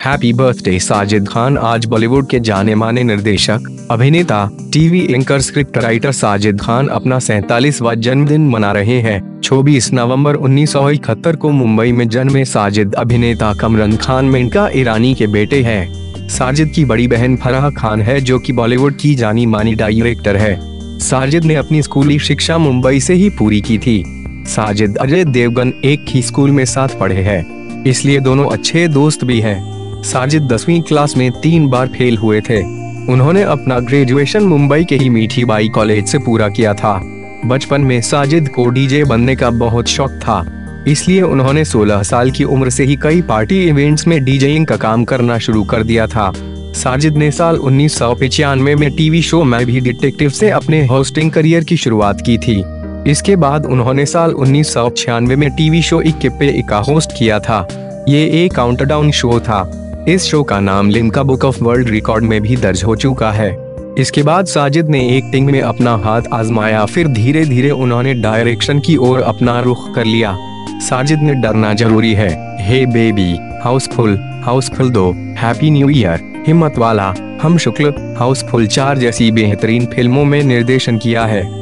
Happy birthday Sajid Khan. आज बॉलीवुड के जाने माने निर्देशक, अभिनेता, TV anchor, script writer Sajid Khan अपना 47वां जन्मदिन मना रहे हैं। 24 नवंबर 1971 को मुंबई में जन्मे साजिद अभिनेता कमरान खान मेनका ईरानी के बेटे हैं। साजिद की बड़ी बहन फराह खान है, जो कि बॉलीवुड की जानी मानी डायरेक्टर है। साजिद ने अपनी स्कूली शिक्षा मुंबई से ही पूरी की थी। साजिद अजय देवगन एक ही स्कूल में साथ पढ़े हैं, इसलिए दोनों अच्छे दोस्त भी हैं। साजिद 10वीं क्लास में 3 बार फेल हुए थे। उन्होंने अपना ग्रेजुएशन मुंबई के ही मीठी बाई कॉलेज से पूरा किया था। बचपन में साजिद को डीजे बनने का बहुत शौक था, इसलिए उन्होंने 16 साल की उम्र से ही कई पार्टी इवेंट्स में डीजेइंग का काम करना शुरू कर दिया था। साजिद ने साल 1995 में टीवी शो मैं भी डिटेक्टिव से अपने होस्टिंग करियर की शुरुआत की थी। इसके बाद उन्होंने साल 1996 में टीवी शो इक्के पे इक्का होस्ट किया था। ये एक काउंटडाउन शो था। इस शो का नाम Limca book of world record में भी दर्ज हो चुका है। इसके बाद साजिद ने एक्टिंग में अपना हाथ आजमाया, फिर धीरे धीरे उन्होंने डायरेक्शन की ओर अपना रुख कर लिया। साजिद ने डरना जरूरी है, hey baby, housefull 2, happy new year, Himmat wala, हम शुक्ल, हाउसफुल 4 जैसी बेहतरीन फिल्मों में निर्देशन किया है।